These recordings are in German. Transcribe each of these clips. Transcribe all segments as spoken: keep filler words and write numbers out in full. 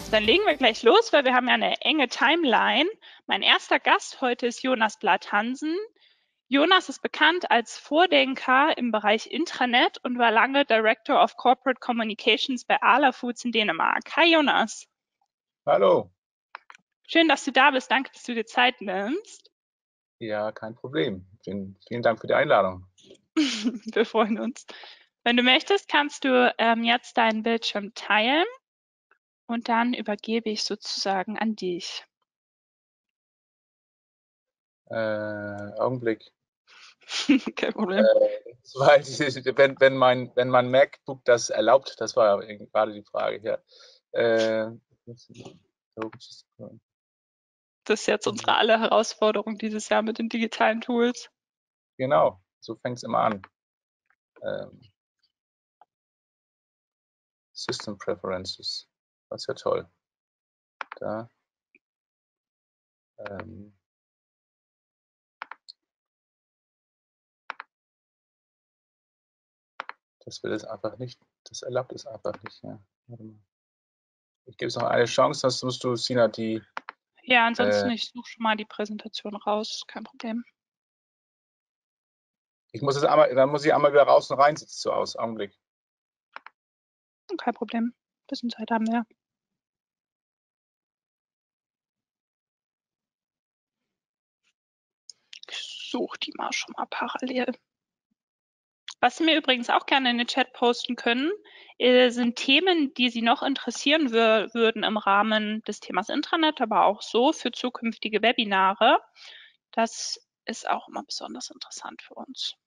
Dann legen wir gleich los, weil wir haben ja eine enge Timeline. Mein erster Gast heute ist Jonas Blatt-Hansen. Jonas ist bekannt als Vordenker im Bereich Intranet und war lange Director of Corporate Communications bei Arla Foods in Dänemark. Hi Jonas. Hallo. Schön, dass du da bist. Danke, dass du dir Zeit nimmst. Ja, kein Problem. Vielen, vielen Dank für die Einladung. Wir freuen uns. Wenn du möchtest, kannst du ähm, jetzt deinen Bildschirm teilen und dann übergebe ich sozusagen an dich. Äh, Augenblick. Kein Problem. Äh, weil, wenn, wenn, mein, wenn mein MacBook das erlaubt, das war ja gerade die Frage hier. Äh, Das ist jetzt unsere aller Herausforderung dieses Jahr mit den digitalen Tools. Genau, so fängt es immer an. Ähm, System Preferences, das ist ja toll. Da. Ähm, das will es einfach nicht, das erlaubt es einfach nicht. Ja. Ich gebe es noch eine Chance, sonst musst du, Sina, die. Ja, ansonsten, Äh, ich suche schon mal die Präsentation raus, kein Problem. Ich muss es einmal, dann muss ich einmal wieder raus und rein, sieht es so aus. Augenblick. Kein Problem. Ein bisschen Zeit haben wir. Ich suche die mal schon mal parallel. Was Sie mir übrigens auch gerne in den Chat posten können, sind Themen, die Sie noch interessieren wür würden im Rahmen des Themas Intranet, aber auch so für zukünftige Webinare. Das ist auch immer besonders interessant für uns.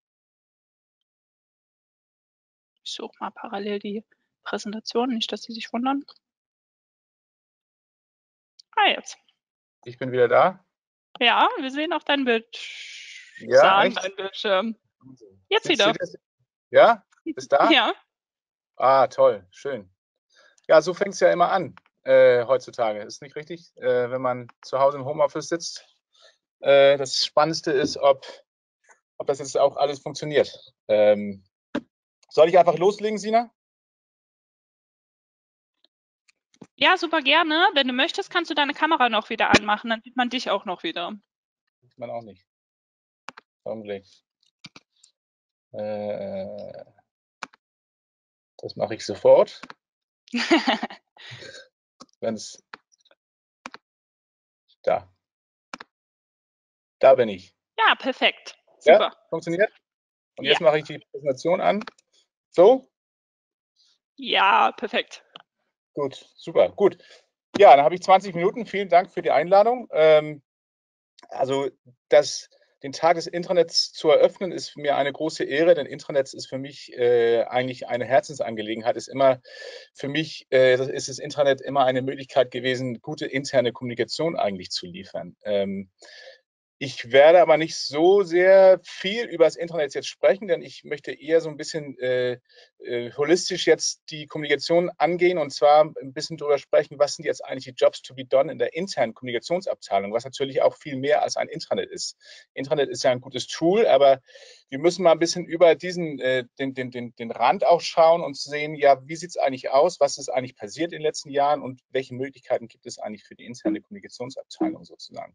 Ich suche mal parallel die Präsentation, nicht, dass Sie sich wundern. Ah, jetzt. Ich bin wieder da. Ja, wir sehen auch dein Bild. Ja, Sahen echt? dein Bildschirm. Jetzt Seht, wieder. seht ihr? Ja? Ist da? Ja. Ah, toll, schön. Ja, so fängt es ja immer an äh, heutzutage. Ist nicht richtig? Äh, wenn man zu Hause im Homeoffice sitzt. Äh, das Spannendste ist, ob, ob das jetzt auch alles funktioniert. Ähm, soll ich einfach loslegen, Sina? Ja, super gerne. Wenn du möchtest, kannst du deine Kamera noch wieder anmachen, dann sieht man dich auch noch wieder. Sieht man auch nicht. Augenblick. Äh, das mache ich sofort. Wenn es da. Da bin ich. Ja, perfekt. Ja, Super. funktioniert? Und Ja. jetzt mache ich die Präsentation an. So? Ja, perfekt. Gut, super, gut. Ja, dann habe ich zwanzig Minuten. Vielen Dank für die Einladung. Ähm, also das, den Tag des Intranets zu eröffnen, ist mir eine große Ehre, denn Intranets ist für mich äh, eigentlich eine Herzensangelegenheit. Ist immer für mich äh, ist das Intranet immer eine Möglichkeit gewesen, gute interne Kommunikation eigentlich zu liefern. Ähm, Ich werde aber nicht so sehr viel über das Internet jetzt sprechen, denn ich möchte eher so ein bisschen äh, äh, holistisch jetzt die Kommunikation angehen und zwar ein bisschen darüber sprechen, was sind jetzt eigentlich die Jobs to be done in der internen Kommunikationsabteilung, was natürlich auch viel mehr als ein Intranet ist. Intranet ist ja ein gutes Tool, aber wir müssen mal ein bisschen über diesen, äh, den, den, den, den Rand auch schauen und sehen, ja, wie sieht es eigentlich aus, was ist eigentlich passiert in den letzten Jahren und welche Möglichkeiten gibt es eigentlich für die interne Kommunikationsabteilung sozusagen.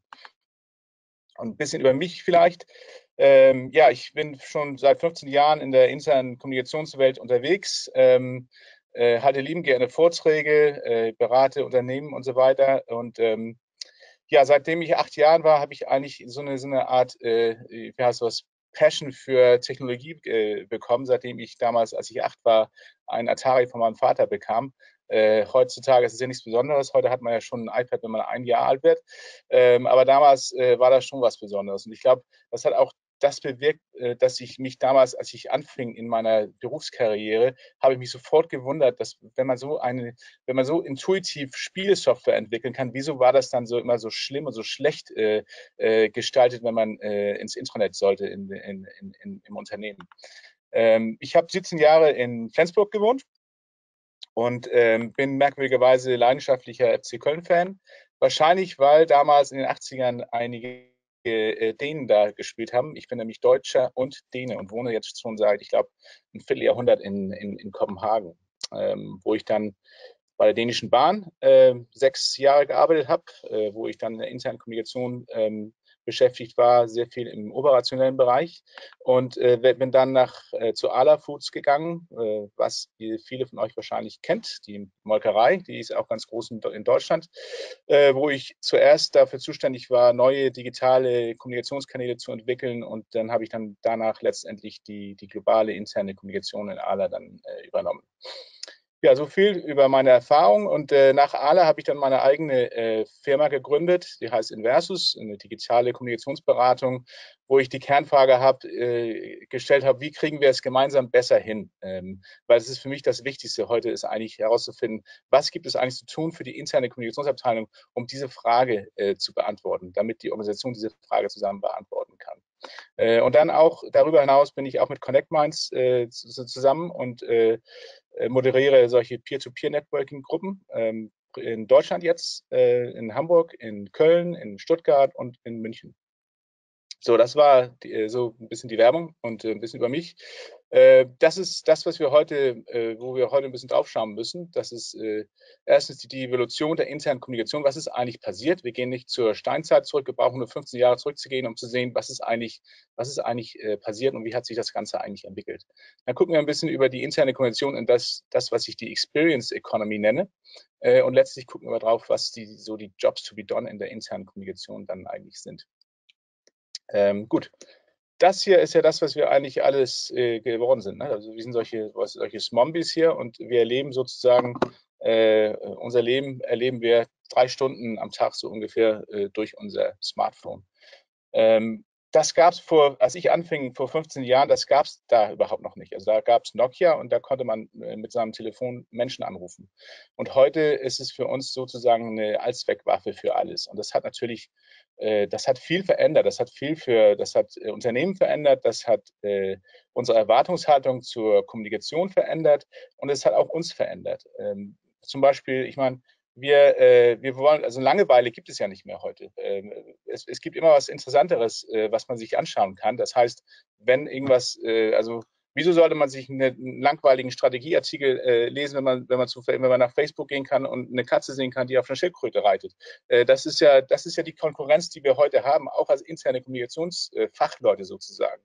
Und ein bisschen über mich vielleicht. Ähm, ja, ich bin schon seit fünfzehn Jahren in der internen Kommunikationswelt unterwegs, ähm, äh, halte lieben gerne Vorträge, äh, berate Unternehmen und so weiter. Und ähm, ja, seitdem ich acht Jahren war, habe ich eigentlich so eine, so eine Art, äh, wie heißt das, Passion für Technologie äh, bekommen, seitdem ich damals, als ich acht war, einen Atari von meinem Vater bekam. Äh, heutzutage ist es ja nichts Besonderes. Heute hat man ja schon ein iPad, wenn man ein Jahr alt wird. Ähm, aber damals äh, war das schon was Besonderes. Und ich glaube, das hat auch das bewirkt, äh, dass ich mich damals, als ich anfing in meiner Berufskarriere, habe ich mich sofort gewundert, dass wenn man so eine, wenn man so intuitiv Spielsoftware entwickeln kann, wieso war das dann so immer so schlimm und so schlecht äh, äh, gestaltet, wenn man äh, ins Intranet sollte in, in, in, in, im Unternehmen. Ähm, ich habe siebzehn Jahre in Flensburg gewohnt und ähm, bin merkwürdigerweise leidenschaftlicher F C Köln-Fan. Wahrscheinlich, weil damals in den achtzigern einige äh, Dänen da gespielt haben. Ich bin nämlich Deutscher und Däne und wohne jetzt schon seit, ich glaube, ein Vierteljahrhundert in, in, in Kopenhagen, ähm, wo ich dann bei der Dänischen Bahn äh, sechs Jahre gearbeitet habe, äh, wo ich dann in der internen Kommunikation ähm, beschäftigt war, sehr viel im operationellen Bereich und äh, bin dann nach äh, zu Arla Foods gegangen, äh, was viele von euch wahrscheinlich kennt, die Molkerei, die ist auch ganz groß in, in Deutschland, äh, wo ich zuerst dafür zuständig war, neue digitale Kommunikationskanäle zu entwickeln und dann habe ich dann danach letztendlich die, die globale interne Kommunikation in Arla dann äh, übernommen. Ja, so viel über meine Erfahrung und äh, nach Arla habe ich dann meine eigene äh, Firma gegründet, die heißt Inversus, eine digitale Kommunikationsberatung, wo ich die Kernfrage hab, äh, gestellt habe, wie kriegen wir es gemeinsam besser hin? Ähm, weil es ist für mich das Wichtigste heute, ist eigentlich herauszufinden, was gibt es eigentlich zu tun für die interne Kommunikationsabteilung, um diese Frage äh, zu beantworten, damit die Organisation diese Frage zusammen beantworten kann. Äh, und dann auch darüber hinaus bin ich auch mit Connect Minds äh, zusammen und äh, moderiere solche Peer-to-Peer-Networking-Gruppen ähm, in Deutschland jetzt, äh, in Hamburg, in Köln, in Stuttgart und in München. So, das war die, so ein bisschen die Werbung und äh, ein bisschen über mich. Äh, das ist das, was wir heute, äh, wo wir heute ein bisschen draufschauen müssen. Das ist äh, erstens die, die Evolution der internen Kommunikation. Was ist eigentlich passiert? Wir gehen nicht zur Steinzeit zurück. Wir brauchen nur fünfzehn Jahre zurückzugehen, um zu sehen, was ist eigentlich, was ist eigentlich äh, passiert und wie hat sich das Ganze eigentlich entwickelt. Dann gucken wir ein bisschen über die interne Kommunikation und das, das was ich die Experience Economy nenne. Äh, und letztlich gucken wir drauf, was die, so die Jobs to be done in der internen Kommunikation dann eigentlich sind. Ähm, gut, das hier ist ja das, was wir eigentlich alles äh, geworden sind. Ne? Also wir sind solche, was, solche Zombies hier und wir erleben sozusagen, äh, unser Leben erleben wir drei Stunden am Tag so ungefähr äh, durch unser Smartphone. Ähm, das gab es vor, als ich anfing vor fünfzehn Jahren, das gab es da überhaupt noch nicht. Also da gab es Nokia und da konnte man äh, mit seinem Telefon Menschen anrufen. Und heute ist es für uns sozusagen eine Allzweckwaffe für alles. Und das hat natürlich, äh, das hat viel verändert. Das hat viel für, das hat äh, Unternehmen verändert. Das hat äh, unsere Erwartungshaltung zur Kommunikation verändert und es hat auch uns verändert. Ähm, zum Beispiel, ich meine, wir, äh, wir wollen, also Langeweile gibt es ja nicht mehr heute. Ähm, es, es gibt immer was Interessanteres, äh, was man sich anschauen kann. Das heißt, wenn irgendwas, äh, also wieso sollte man sich eine, einen langweiligen Strategieartikel äh, lesen, wenn man, wenn man zu, wenn man nach Facebook gehen kann und eine Katze sehen kann, die auf einer Schildkröte reitet? Äh, das ist ja, das ist ja die Konkurrenz, die wir heute haben, auch als interne Kommunikationsfachleute sozusagen.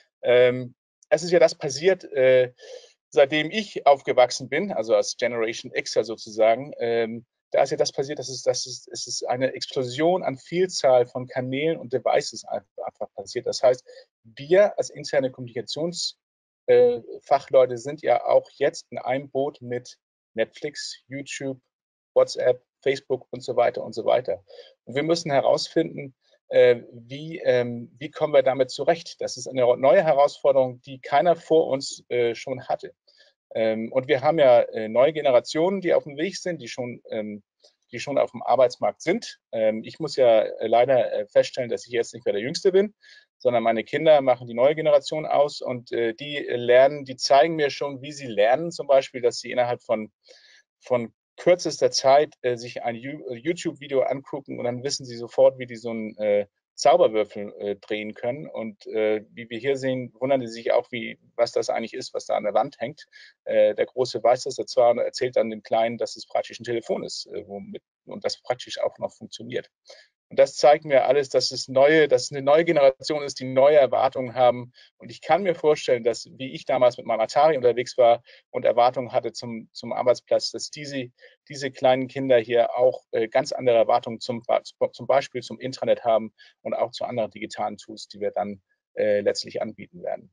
Ähm, es ist ja das passiert, äh, seitdem ich aufgewachsen bin, also als Generation Xer sozusagen. Ähm, da ist ja das passiert, dass es, dass es, es ist eine Explosion an Vielzahl von Kanälen und Devices einfach, einfach passiert. Das heißt, wir als interne Kommunikationsfachleute äh, sind ja auch jetzt in einem Boot mit Netflix, YouTube, WhatsApp, Facebook und so weiter und so weiter. Und wir müssen herausfinden, äh, wie, ähm, wie kommen wir damit zurecht. Das ist eine neue Herausforderung, die keiner vor uns äh, schon hatte. Ähm, und wir haben ja äh, neue Generationen, die auf dem Weg sind, die schon, ähm, die schon auf dem Arbeitsmarkt sind. Ähm, ich muss ja äh, leider äh, feststellen, dass ich jetzt nicht mehr der Jüngste bin, sondern meine Kinder machen die neue Generation aus und äh, die lernen, die zeigen mir schon, wie sie lernen, zum Beispiel, dass sie innerhalb von, von kürzester Zeit äh, sich ein YouTube-Video angucken und dann wissen sie sofort, wie die so ein äh, Zauberwürfel äh, drehen können. Und äh, wie wir hier sehen, wundern sie sich auch, wie, was das eigentlich ist, was da an der Wand hängt. Äh, der Große weiß das zwar und erzählt dann dem Kleinen, dass es praktisch ein Telefon ist, äh, womit, und das praktisch auch noch funktioniert. Und das zeigt mir alles, dass es neue, dass es eine neue Generation ist, die neue Erwartungen haben. Und ich kann mir vorstellen, dass, wie ich damals mit meinem Atari unterwegs war und Erwartungen hatte zum, zum Arbeitsplatz, dass diese, diese kleinen Kinder hier auch äh, ganz andere Erwartungen zum, zum Beispiel zum Intranet haben und auch zu anderen digitalen Tools, die wir dann äh, letztlich anbieten werden.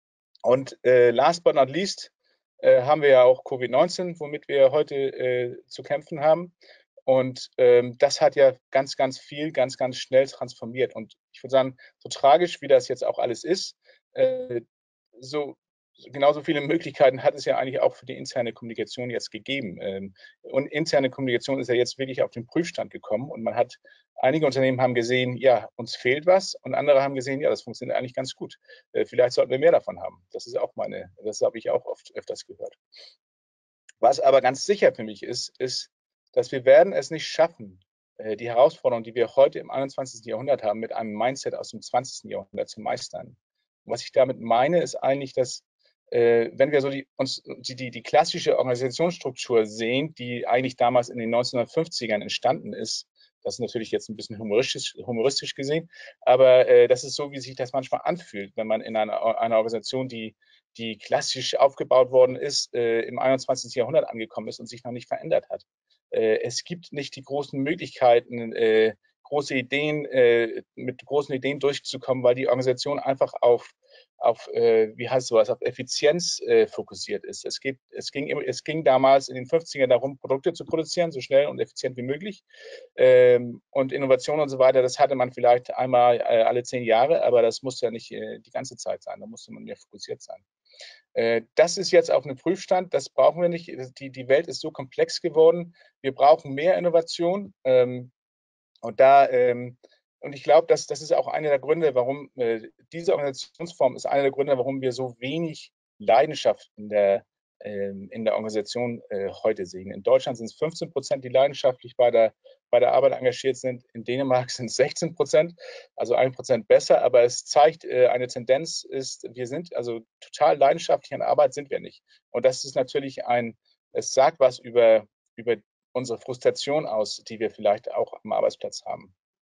Und äh, last but not least äh, haben wir ja auch Covid neunzehn, womit wir heute äh, zu kämpfen haben. Und ähm, das hat ja ganz, ganz viel, ganz, ganz schnell transformiert. Und ich würde sagen, so tragisch, wie das jetzt auch alles ist, äh, so genauso viele Möglichkeiten hat es ja eigentlich auch für die interne Kommunikation jetzt gegeben. Ähm, und interne Kommunikation ist ja jetzt wirklich auf den Prüfstand gekommen. Und man hat, einige Unternehmen haben gesehen, ja, uns fehlt was. Und andere haben gesehen, ja, das funktioniert eigentlich ganz gut. Äh, vielleicht sollten wir mehr davon haben. Das ist auch meine, das habe ich auch oft öfters gehört. Was aber ganz sicher für mich ist, ist, dass wir werden es nicht schaffen, die Herausforderungen, die wir heute im einundzwanzigsten Jahrhundert haben, mit einem Mindset aus dem zwanzigsten Jahrhundert zu meistern. Und was ich damit meine, ist eigentlich, dass äh, wenn wir so die, uns die, die, die klassische Organisationsstruktur sehen, die eigentlich damals in den neunzehnhundertfünfzigern entstanden ist, das ist natürlich jetzt ein bisschen humoristisch, humoristisch gesehen, aber äh, das ist so, wie sich das manchmal anfühlt, wenn man in einer, einer Organisation, die, die klassisch aufgebaut worden ist, äh, im einundzwanzigsten Jahrhundert angekommen ist und sich noch nicht verändert hat. Äh, es gibt nicht die großen Möglichkeiten, äh, große Ideen, äh, mit großen Ideen durchzukommen, weil die Organisation einfach auf auf, äh, wie heißt sowas, auf Effizienz äh, fokussiert ist. Es, geht, es, ging, es ging damals in den fünfzigern darum, Produkte zu produzieren, so schnell und effizient wie möglich. Ähm, und Innovation und so weiter, das hatte man vielleicht einmal äh, alle zehn Jahre, aber das muss ja nicht äh, die ganze Zeit sein. Da musste man mehr fokussiert sein. Äh, das ist jetzt auf einem Prüfstand, das brauchen wir nicht. Die, die Welt ist so komplex geworden. Wir brauchen mehr Innovation. Ähm, und da ähm, und ich glaube, dass das ist auch einer der Gründe, warum äh, diese Organisationsform ist einer der Gründe, warum wir so wenig Leidenschaft in der, ähm, in der Organisation äh, heute sehen. In Deutschland sind es fünfzehn Prozent, die leidenschaftlich bei der, bei der Arbeit engagiert sind. In Dänemark sind es sechzehn Prozent, also ein Prozent besser. Aber es zeigt, äh, eine Tendenz ist, wir sind also total leidenschaftlich an Arbeit sind wir nicht. Und das ist natürlich ein, es sagt was über, über unsere Frustration aus, die wir vielleicht auch am Arbeitsplatz haben.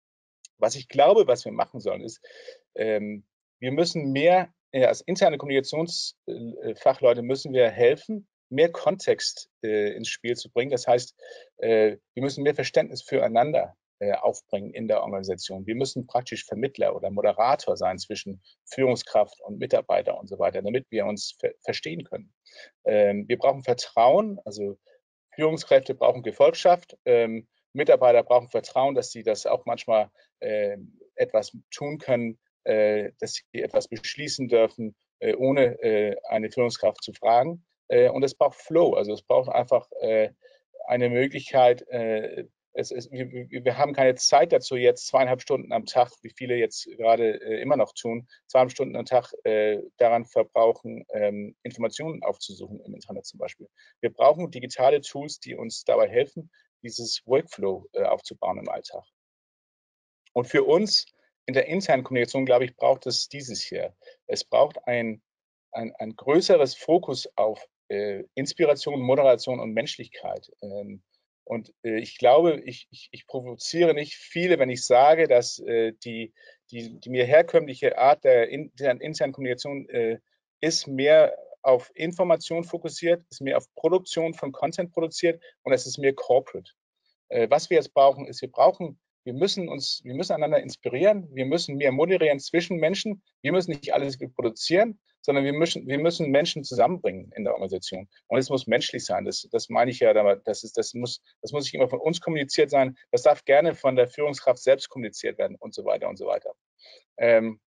Was ich glaube, was wir machen sollen, ist, ähm, wir müssen mehr, äh, als interne Kommunikationsfachleute müssen wir helfen, mehr Kontext äh, ins Spiel zu bringen. Das heißt, äh, wir müssen mehr Verständnis füreinander äh, aufbringen in der Organisation. Wir müssen praktisch Vermittler oder Moderator sein zwischen Führungskraft und Mitarbeiter und so weiter, damit wir uns ver verstehen können. Ähm, wir brauchen Vertrauen, also Führungskräfte brauchen Gefolgschaft, ähm, Mitarbeiter brauchen Vertrauen, dass sie das auch manchmal äh, etwas tun können, äh, dass sie etwas beschließen dürfen, äh, ohne äh, eine Führungskraft zu fragen. Äh, und es braucht Flow, also es braucht einfach äh, eine Möglichkeit, äh, es ist, wir, wir haben keine Zeit dazu, jetzt zweieinhalb Stunden am Tag, wie viele jetzt gerade äh, immer noch tun, zweieinhalb Stunden am Tag äh, daran verbrauchen, ähm, Informationen aufzusuchen im Internet zum Beispiel. Wir brauchen digitale Tools, die uns dabei helfen, dieses Workflow äh, aufzubauen im Alltag. Und für uns in der internen Kommunikation, glaube ich, braucht es dieses hier. Es braucht ein, ein, ein größeres Fokus auf äh, Inspiration, Moderation und Menschlichkeit. Ähm, und äh, ich glaube, ich, ich, ich provoziere nicht viele, wenn ich sage, dass äh, die, die, die mir herkömmliche Art der, in, der internen Kommunikation äh, ist mehr auf Information fokussiert, ist mehr auf Produktion von Content produziert und es ist mehr corporate. Äh, was wir jetzt brauchen, ist, wir brauchen, wir müssen uns, wir müssen einander inspirieren, wir müssen mehr moderieren zwischen Menschen, wir müssen nicht alles produzieren, sondern wir müssen, wir müssen Menschen zusammenbringen in der Organisation. Und es muss menschlich sein. Das, das meine ich ja, das, ist, das, muss, das muss nicht immer von uns kommuniziert sein. Das darf gerne von der Führungskraft selbst kommuniziert werden und so weiter und so weiter. Ähm,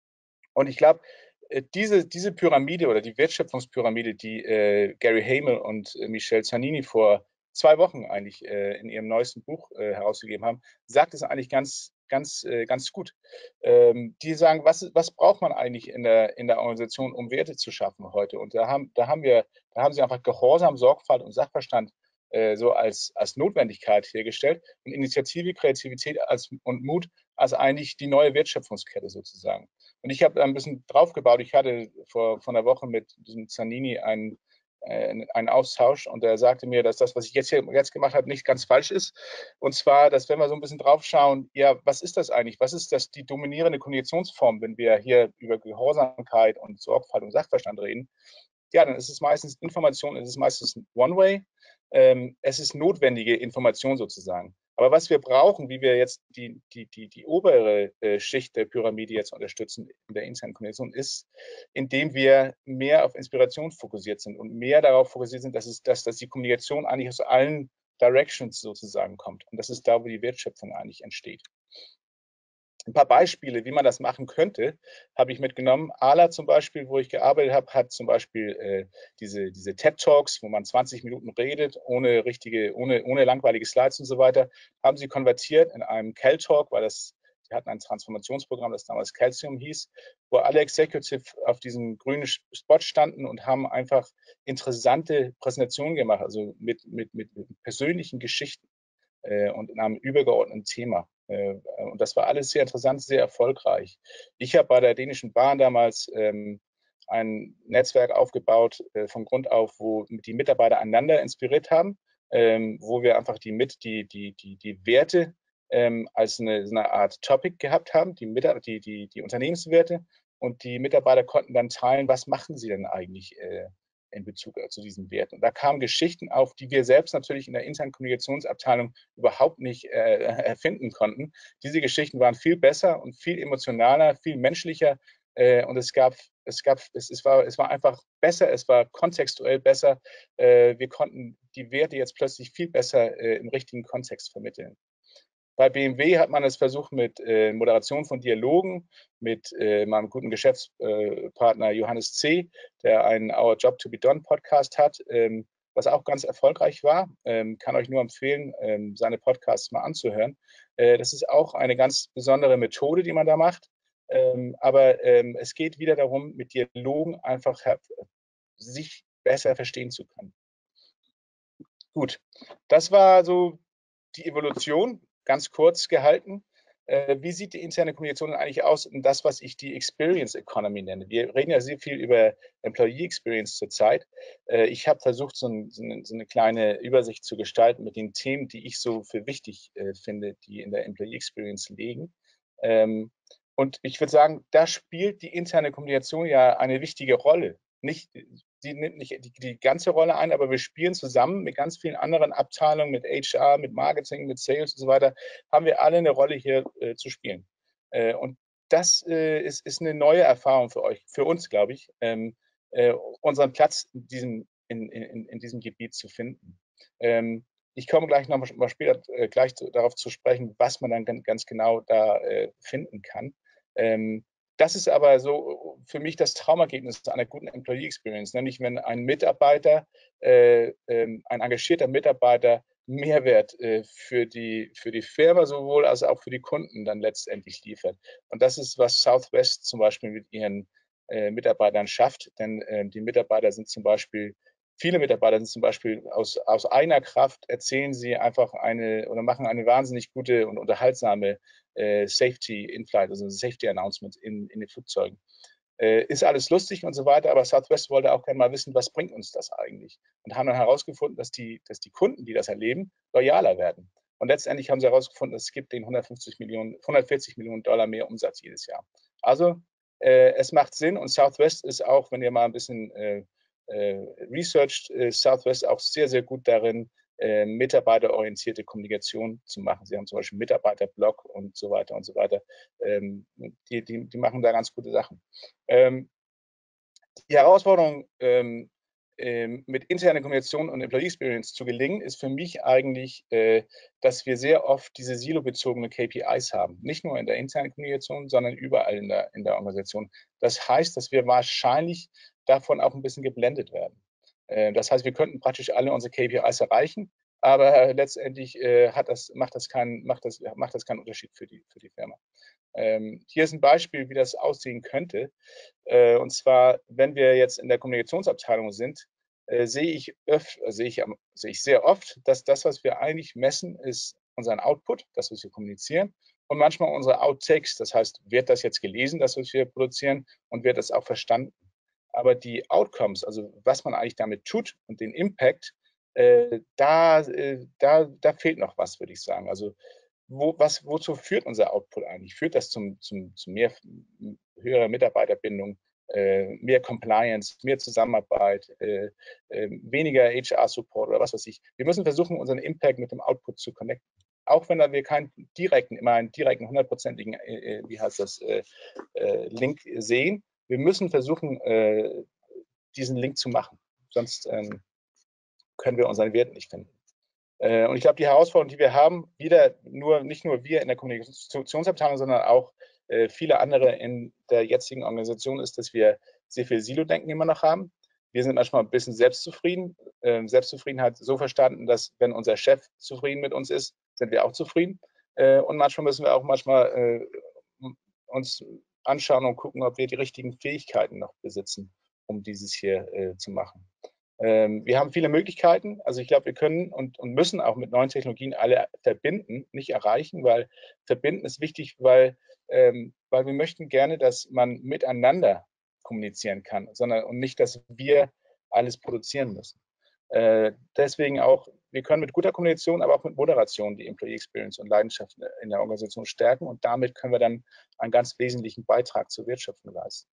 und ich glaube, diese, diese Pyramide oder die Wertschöpfungspyramide, die äh, Gary Hamel und äh, Michel Zanini vor zwei Wochen eigentlich äh, in ihrem neuesten Buch äh, herausgegeben haben, sagt es eigentlich ganz, ganz, äh, ganz gut. Ähm, die sagen, was, was braucht man eigentlich in der, in der Organisation, um Werte zu schaffen heute? Und da haben, da haben wir, da haben sie einfach Gehorsam, Sorgfalt und Sachverstand äh, so als, als Notwendigkeit hergestellt und Initiative, Kreativität als, und Mut als eigentlich die neue Wertschöpfungskette sozusagen. Und ich habe ein bisschen draufgebaut. Ich hatte vor, vor einer Woche mit diesem Zanini einen, äh, einen Austausch und er sagte mir, dass das, was ich jetzt hier jetzt gemacht habe, nicht ganz falsch ist. Und zwar, dass wenn wir so ein bisschen draufschauen, ja, was ist das eigentlich? Was ist das die dominierende Kommunikationsform, wenn wir hier über Gehorsamkeit und Sorgfalt und Sachverstand reden? Ja, dann ist es meistens Information, es ist meistens One-Way. Ähm, es ist notwendige Information sozusagen. Aber was wir brauchen, wie wir jetzt die, die, die, die obere äh, Schicht der Pyramide jetzt unterstützen in der internen Kommunikation, ist, indem wir mehr auf Inspiration fokussiert sind und mehr darauf fokussiert sind, dass, es, dass, dass die Kommunikation eigentlich aus allen Directions sozusagen kommt. Und das ist da, wo die Wertschöpfung eigentlich entsteht. Ein paar Beispiele, wie man das machen könnte, habe ich mitgenommen. Ala zum Beispiel, wo ich gearbeitet habe, hat zum Beispiel äh, diese, diese TED-Talks, wo man zwanzig Minuten redet, ohne richtige, ohne, ohne langweilige Slides und so weiter, haben sie konvertiert in einem Cal-Talk, weil das, die hatten ein Transformationsprogramm, das damals Calcium hieß, wo alle Executive auf diesem grünen Spot standen und haben einfach interessante Präsentationen gemacht, also mit, mit, mit persönlichen Geschichten äh, und in einem übergeordneten Thema. Äh, und das war alles sehr interessant, sehr erfolgreich. Ich habe bei der Dänischen Bahn damals ähm, ein Netzwerk aufgebaut äh, von Grund auf, wo die Mitarbeiter einander inspiriert haben, ähm, wo wir einfach die, mit, die, die, die, die Werte ähm, als eine, eine Art Topic gehabt haben, die, die, die, die Unternehmenswerte. Und die Mitarbeiter konnten dann teilen, was machen sie denn eigentlich äh, in Bezug zu diesen Werten. Und da kamen Geschichten auf, die wir selbst natürlich in der internen Kommunikationsabteilung überhaupt nicht äh, erfinden konnten. Diese Geschichten waren viel besser und viel emotionaler, viel menschlicher. Äh, und es gab, es gab, es, es, war, es war einfach besser, es war kontextuell besser. Äh, wir konnten die Werte jetzt plötzlich viel besser äh, im richtigen Kontext vermitteln. Bei B M W hat man es versucht mit äh, Moderation von Dialogen, mit äh, meinem guten Geschäftspartner Johannes C., der einen Our Job to be Done Podcast hat, ähm, was auch ganz erfolgreich war. Ähm, kann euch nur empfehlen, ähm, seine Podcasts mal anzuhören. Äh, das ist auch eine ganz besondere Methode, die man da macht. Ähm, aber ähm, es geht wieder darum, mit Dialogen einfach sich besser verstehen zu können. Gut, das war so die Evolution, ganz kurz gehalten. Äh, wie sieht die interne Kommunikation eigentlich aus? Und das, was ich die Experience Economy nenne. Wir reden ja sehr viel über Employee Experience zurzeit. Äh, ich habe versucht, so, ein, so, eine, so, eine, kleine Übersicht zu gestalten mit den Themen, die ich so für wichtig äh, finde, die in der Employee Experience liegen. Ähm, und ich würde sagen, da spielt die interne Kommunikation ja eine wichtige Rolle. Nicht, die nimmt nicht die, die ganze Rolle ein, aber wir spielen zusammen mit ganz vielen anderen Abteilungen, mit H R, mit Marketing, mit Sales und so weiter, haben wir alle eine Rolle hier äh, zu spielen. Äh, und das äh, ist, ist eine neue Erfahrung für euch, für uns, glaube ich, ähm, äh, unseren Platz in diesem, in, in, in diesem Gebiet zu finden. Ähm, ich komme gleich noch mal später äh, gleich zu, darauf zu sprechen, was man dann ganz genau da äh, finden kann. Ähm, das ist aber so für mich das Traumergebnis einer guten Employee Experience, nämlich wenn ein Mitarbeiter, äh, äh, ein engagierter Mitarbeiter Mehrwert äh, für, die, für die Firma sowohl als auch für die Kunden dann letztendlich liefert. Und das ist, was Southwest zum Beispiel mit ihren äh, Mitarbeitern schafft, denn äh, die Mitarbeiter sind zum Beispiel Viele Mitarbeiter sind zum Beispiel aus, aus eigener Kraft, erzählen sie einfach eine oder machen eine wahnsinnig gute und unterhaltsame äh, Safety In-Flight, also Safety Announcement in, in den Flugzeugen. Äh, ist alles lustig und so weiter, aber Southwest wollte auch gerne mal wissen, was bringt uns das eigentlich? Und haben dann herausgefunden, dass die, dass die Kunden, die das erleben, loyaler werden. Und letztendlich haben sie herausgefunden, es gibt den hundertfünfzig Millionen, hundertvierzig Millionen Dollar mehr Umsatz jedes Jahr. Also äh, es macht Sinn und Southwest ist auch, wenn ihr mal ein bisschen äh, äh, researched, äh, Southwest auch sehr, sehr gut darin, äh, mitarbeiterorientierte Kommunikation zu machen. Sie haben zum Beispiel einen Mitarbeiterblog und so weiter und so weiter. Ähm, die, die, die machen da ganz gute Sachen. Ähm, die Herausforderung, ähm, ähm, mit interner Kommunikation und Employee Experience zu gelingen, ist für mich eigentlich, äh, dass wir sehr oft diese silobezogene K P Is haben. Nicht nur in der internen Kommunikation, sondern überall in der, in der Organisation. Das heißt, dass wir wahrscheinlich davon auch ein bisschen geblendet werden. Äh, das heißt, wir könnten praktisch alle unsere K P Is erreichen, aber letztendlich äh, hat das, macht, das keinen, macht, das, macht das keinen Unterschied für die, für die Firma. Ähm, hier ist ein Beispiel, wie das aussehen könnte. Äh, und zwar, wenn wir jetzt in der Kommunikationsabteilung sind, äh, sehe ich, öf sehe, ich, sehe ich sehr oft, dass das, was wir eigentlich messen, ist unseren Output, das, was wir kommunizieren, und manchmal unsere Outtakes. Das heißt, wird das jetzt gelesen, das, was wir produzieren, und wird das auch verstanden. Aber die Outcomes, also was man eigentlich damit tut und den Impact, äh, da, äh, da, da fehlt noch was, würde ich sagen. Also wo, was, wozu führt unser Output eigentlich? Führt das zum, zum, zu mehr höherer Mitarbeiterbindung, äh, mehr Compliance, mehr Zusammenarbeit, äh, äh, weniger H R-Support oder was weiß ich? Wir müssen versuchen, unseren Impact mit dem Output zu connecten. Auch wenn wir keinen direkten, immer einen direkten, hundertprozentigen, äh, wie heißt das, äh, äh, Link sehen. Wir müssen versuchen, äh, diesen Link zu machen. Sonst ähm, können wir unseren Wert nicht finden. Äh, und ich glaube, die Herausforderung, die wir haben, wieder nur, nicht nur wir in der Kommunikationsabteilung, sondern auch äh, viele andere in der jetzigen Organisation, ist, dass wir sehr viel Silo-Denken immer noch haben. Wir sind manchmal ein bisschen selbstzufrieden. Äh, Selbstzufriedenheit so verstanden, dass wenn unser Chef zufrieden mit uns ist, sind wir auch zufrieden. Äh, und manchmal müssen wir auch manchmal äh, uns anschauen und gucken, ob wir die richtigen Fähigkeiten noch besitzen, um dieses hier äh, zu machen. Ähm, wir haben viele Möglichkeiten. Also ich glaube, wir können und, und müssen auch mit neuen Technologien alle verbinden, nicht erreichen, weil verbinden ist wichtig, weil, ähm, weil wir möchten gerne, dass man miteinander kommunizieren kann, sondern und nicht, dass wir alles produzieren müssen. Äh, deswegen auch, wir können mit guter Kommunikation, aber auch mit Moderation die Employee Experience und Leidenschaft in der Organisation stärken und damit können wir dann einen ganz wesentlichen Beitrag zur Wirtschaftung leisten.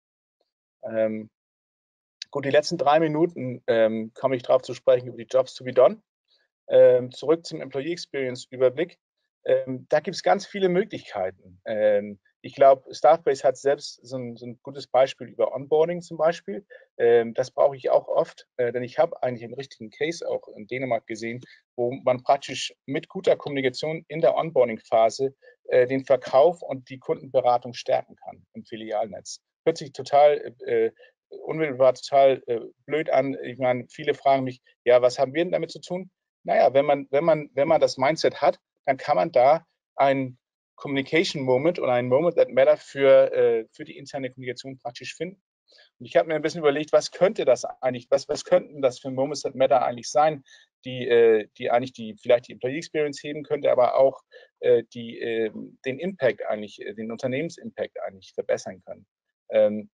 Ähm, gut, die letzten drei Minuten ähm, komme ich darauf zu sprechen über die Jobs to be done. Ähm, zurück zum Employee Experience Überblick. Ähm, da gibt es ganz viele Möglichkeiten. Ähm, ich glaube, Staffbase hat selbst so ein, so ein, gutes Beispiel über Onboarding zum Beispiel. Ähm, das brauche ich auch oft, äh, denn ich habe eigentlich einen richtigen Case auch in Dänemark gesehen, wo man praktisch mit guter Kommunikation in der Onboarding-Phase äh, den Verkauf und die Kundenberatung stärken kann im Filialnetz. Hört sich total äh, unmittelbar total äh, blöd an. Ich meine, viele fragen mich, ja, was haben wir denn damit zu tun? Naja, wenn man, wenn man, wenn man das Mindset hat, dann kann man da ein Communication Moment oder ein Moment that matter für, äh, für die interne Kommunikation praktisch finden. Und ich habe mir ein bisschen überlegt, was könnte das eigentlich, was, was könnten das für Moments that matter eigentlich sein, die, äh, die eigentlich die, vielleicht die Employee Experience heben könnte, aber auch äh, die, äh, den Impact eigentlich, den Unternehmensimpact eigentlich verbessern können. Ähm,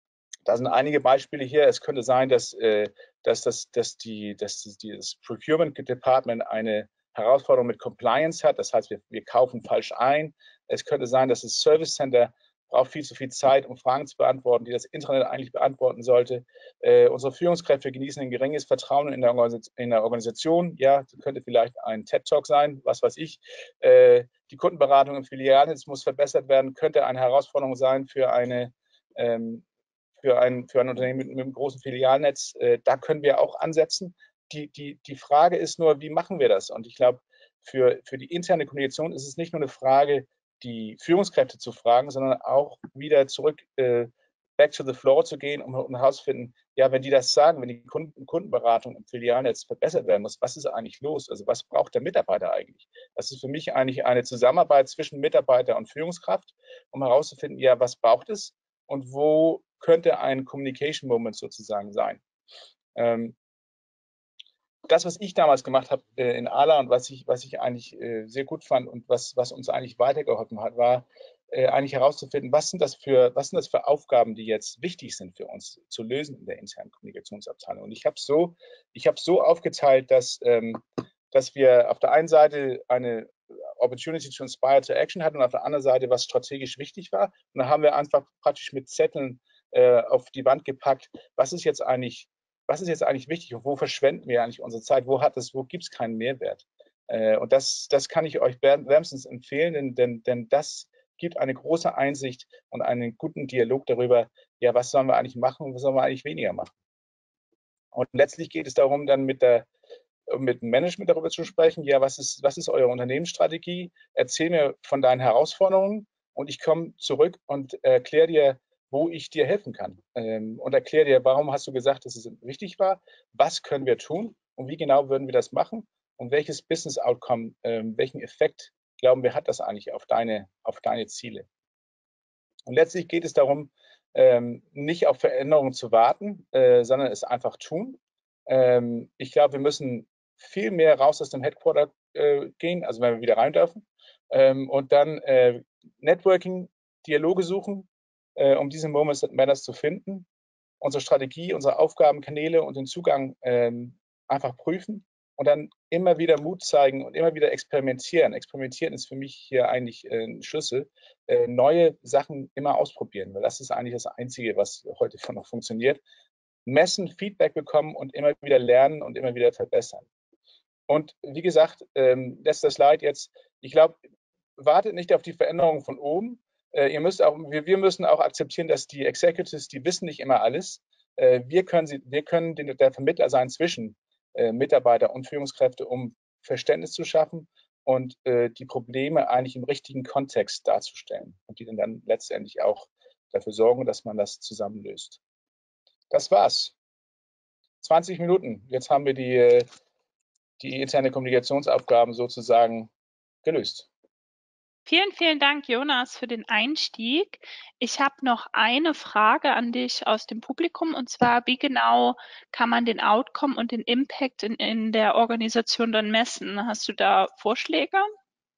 Da sind einige Beispiele hier. Es könnte sein, dass, äh, dass, das, dass, die, dass die, das Procurement Department eine Herausforderung mit Compliance hat. Das heißt, wir, wir kaufen falsch ein. Es könnte sein, dass das Service Center braucht viel zu viel Zeit, um Fragen zu beantworten, die das Internet eigentlich beantworten sollte. Äh, unsere Führungskräfte genießen ein geringes Vertrauen in der, in der Organisation. Ja, das könnte vielleicht ein TED-Talk sein, was weiß ich. Äh, die Kundenberatung im Filialnetz muss verbessert werden, könnte eine Herausforderung sein für eine ähm, für ein, für ein Unternehmen mit, mit einem großen Filialnetz. Äh, da können wir auch ansetzen. Die, die, die Frage ist nur, wie machen wir das? Und ich glaube, für, für die interne Kommunikation ist es nicht nur eine Frage, die Führungskräfte zu fragen, sondern auch wieder zurück äh, back to the floor zu gehen, um, um herauszufinden, ja, wenn die das sagen, wenn die Kunden, Kundenberatung im Filialnetz verbessert werden muss, was ist eigentlich los? Also was braucht der Mitarbeiter eigentlich? Das ist für mich eigentlich eine Zusammenarbeit zwischen Mitarbeiter und Führungskraft, um herauszufinden, ja, was braucht es und wo könnte ein Communication Moment sozusagen sein. Ähm, das, was ich damals gemacht habe äh, in Ala und was ich, was ich eigentlich äh, sehr gut fand und was, was uns eigentlich weitergeholfen hat, war äh, eigentlich herauszufinden, was sind das für, was sind das für Aufgaben, die jetzt wichtig sind für uns zu lösen in der internen Kommunikationsabteilung. Und ich habe so, ich habe so aufgeteilt, dass, ähm, dass wir auf der einen Seite eine Opportunity to Inspire to Action hatten und auf der anderen Seite, was strategisch wichtig war. Und da haben wir einfach praktisch mit Zetteln äh, auf die Wand gepackt, was ist jetzt eigentlich was ist jetzt eigentlich wichtig und wo verschwenden wir eigentlich unsere Zeit? Wo hat es, wo gibt es keinen Mehrwert? Äh, und das, das kann ich euch wärmstens empfehlen, denn, denn, denn das gibt eine große Einsicht und einen guten Dialog darüber, ja, was sollen wir eigentlich machen und was sollen wir eigentlich weniger machen? Und letztlich geht es darum, dann mit der mit dem Management darüber zu sprechen, ja, was ist, was ist eure Unternehmensstrategie? Erzähl mir von deinen Herausforderungen und ich komme zurück und erkläre dir, wo ich dir helfen kann. Ähm, und erkläre dir, warum hast du gesagt, dass es wichtig war? Was können wir tun? Und wie genau würden wir das machen? Und welches Business Outcome, ähm, welchen Effekt, glauben wir, hat das eigentlich auf deine, auf deine Ziele? Und letztlich geht es darum, ähm, nicht auf Veränderungen zu warten, äh, sondern es einfach tun. Ähm, ich glaube, wir müssen viel mehr raus aus dem Headquarter äh, gehen, also wenn wir wieder rein dürfen, ähm, und dann äh, Networking, Dialoge suchen, äh, um diese Moments that matters zu finden, unsere Strategie, unsere Aufgabenkanäle und den Zugang ähm, einfach prüfen und dann immer wieder Mut zeigen und immer wieder experimentieren. Experimentieren ist für mich hier eigentlich äh, ein Schlüssel. Äh, neue Sachen immer ausprobieren, weil das ist eigentlich das Einzige, was heute noch funktioniert. Messen, Feedback bekommen und immer wieder lernen und immer wieder verbessern. Und wie gesagt, ähm, letzter Slide jetzt. Ich glaube, wartet nicht auf die Veränderung von oben. Äh, ihr müsst auch, wir, wir müssen auch akzeptieren, dass die Executives, die wissen nicht immer alles. Äh, wir können, sie, wir können den, der Vermittler sein zwischen äh, Mitarbeiter und Führungskräfte, um Verständnis zu schaffen und äh, die Probleme eigentlich im richtigen Kontext darzustellen und die dann letztendlich auch dafür sorgen, dass man das zusammenlöst. Das war's. zwanzig Minuten. Jetzt haben wir die, die interne Kommunikationsaufgaben sozusagen gelöst. Vielen, vielen Dank, Jonas, für den Einstieg. Ich habe noch eine Frage an dich aus dem Publikum, und zwar, wie genau kann man den Outcome und den Impact in, in der Organisation dann messen? Hast du da Vorschläge?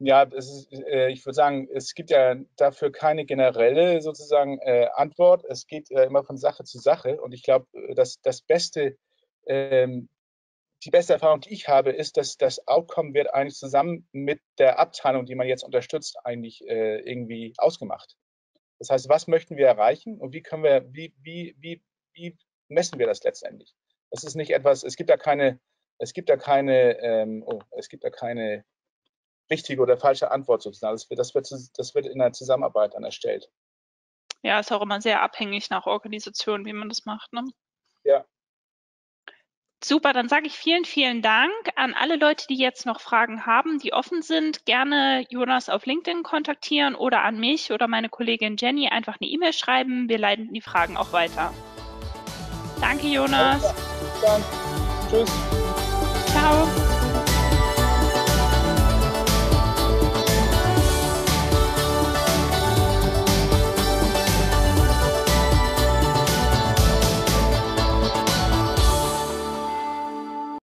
Ja, das ist, äh, ich würde sagen, es gibt ja dafür keine generelle sozusagen äh, Antwort. Es geht äh, immer von Sache zu Sache. Und ich glaube, dass das beste, ähm, die beste Erfahrung, die ich habe, ist, dass das Outcome wird eigentlich zusammen mit der Abteilung, die man jetzt unterstützt, eigentlich äh, irgendwie ausgemacht. Das heißt, was möchten wir erreichen und wie können wir, wie, wie, wie, wie messen wir das letztendlich? Das ist nicht etwas, es gibt da keine, es gibt da keine, ähm, oh, es gibt da keine richtige oder falsche Antwort sozusagen. Das wird, das wird, das wird in der Zusammenarbeit dann erstellt. Ja, ist auch immer sehr abhängig nach Organisation, wie man das macht, ne? Ja. Super, dann sage ich vielen, vielen Dank an alle Leute, die jetzt noch Fragen haben, die offen sind. Gerne Jonas auf LinkedIn kontaktieren oder an mich oder meine Kollegin Jenny einfach eine E-Mail schreiben. Wir leiten die Fragen auch weiter. Danke, Jonas. Bis dann. Tschüss. Ciao.